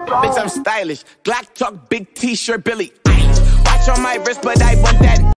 Bitch, I'm stylish. Glock talk, big t-shirt, Billy. Watch on my wrist, but I want that.